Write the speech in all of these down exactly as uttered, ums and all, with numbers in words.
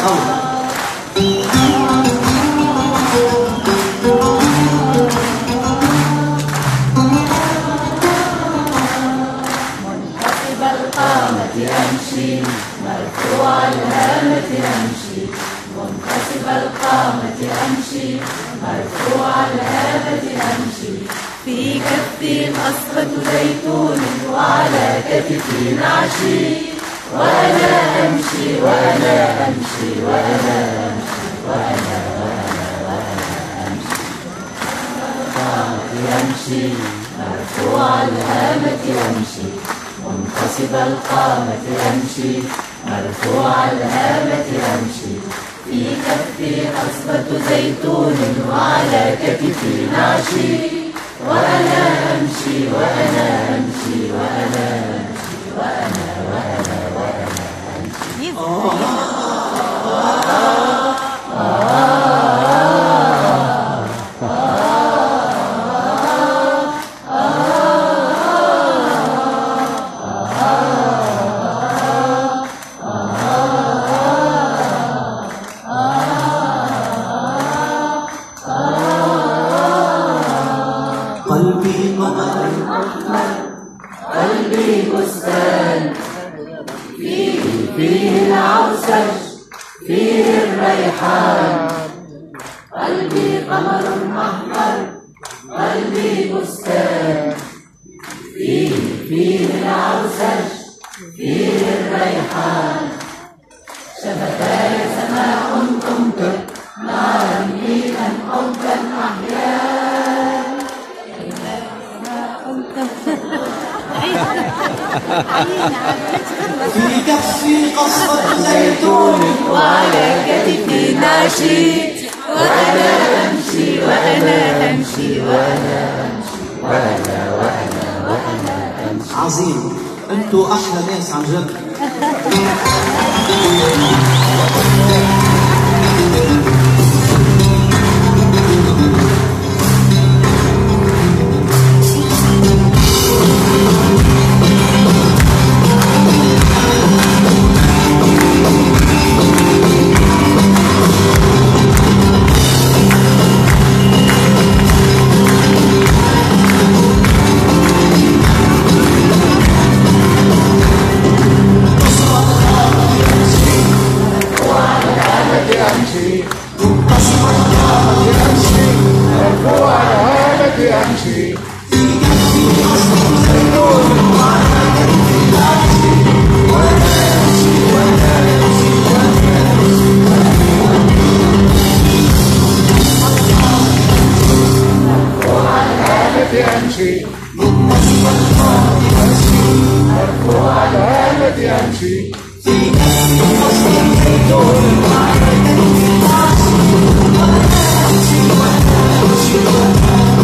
منحسب القامة أمشي مرفوع الهامة أمشي منحسب القامة أمشي مرفوع الهامة أمشي في كفي قصبة زيتون وعلى كتفي نعشي وأنا أمشي وأنا أمشي وأنا أمشي وأنا وأنا وأنا أمشي القامة أمشي مرفوع الهامة أمشي منتصب القامة أمشي مرفوع الهامة أمشي في كفي قصبة زيتون وعلى كتفي نعشي وأنا أمشي وأنا أمشي وأنا أمشي وأنا وأنا وأنا أمشي قلبي قمر أحمر قلبي بستان فيه فيه العوسج فيه الريحان قلبي قمر أحمر قلبي بستان فيه فيه العوسج فيه الريحان شفتاي سماء تمطر نارا ميلا حبا أحياء في كفي قصبة زيتون وعلى كتفي نعشي وأنا أمشي وأنا أمشي وأنا أمشي وأنا وأنا وأنا أمشي. عظيم، انتوا احلى ناس عن جد. يمشي مرفوع الهامة يمشي في كسب قصد الزيتون وعلى كتفي نعشي وأنا أمشي وأنا أمشي وأنا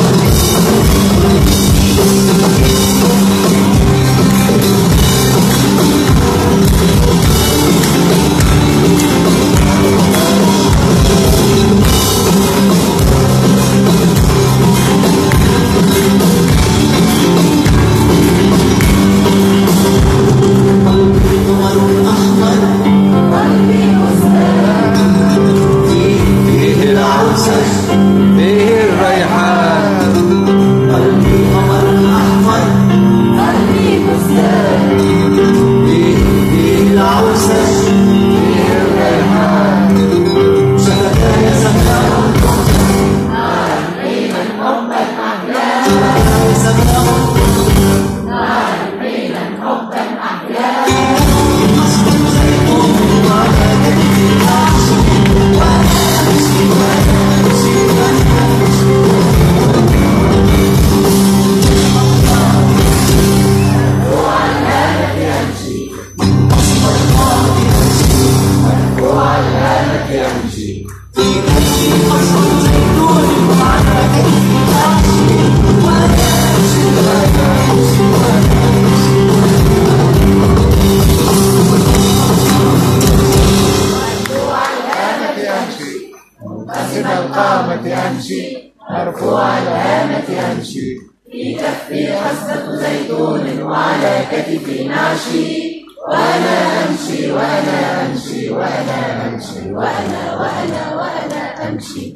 يمشي مرفوع الهامة يمشي في كفي قصبة زيتون وعلى كتفي نعشي وأنا أمشي وأنا أمشي وأنا أمشي أمشي وأنا وأنا وأنا أمشي.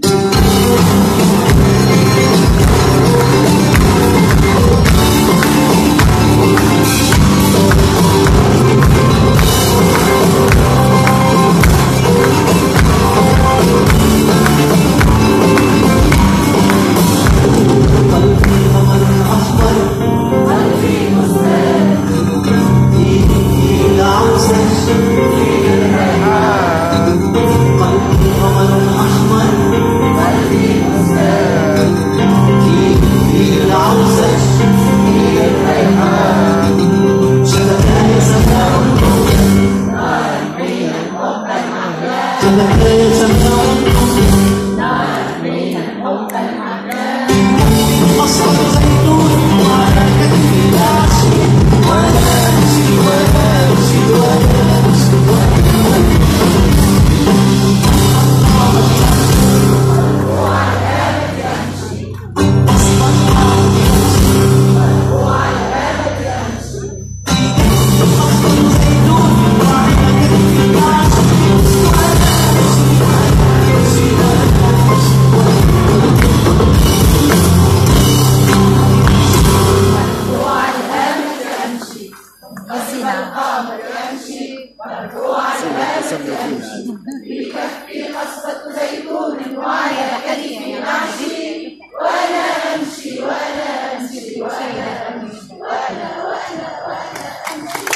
بكفي قصبة زيتون وعلى كتفي نعشي وأنا أمشي وأنا أمشي وأنا أمشي وأنا وأنا وأنا أمشي.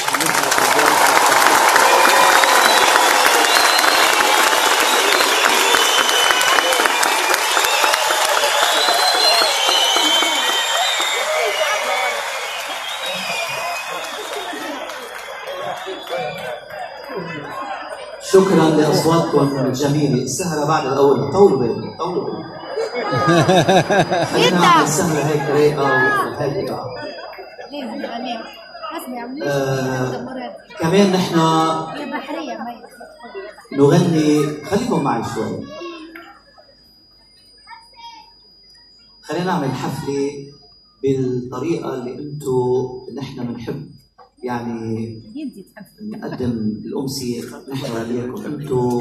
شكرا لاصواتكم الجميله. السهره بعد الاول، طولوا بالكم طولوا بالكم. خلينا نعمل سهره هيك رايقه وهادئه. آه كمان نحن نغني، خليكم معي شوي. خلينا نعمل حفله بالطريقه اللي انتم نحن بنحب يعني نقدم الأمسية نحن وياكم انتم.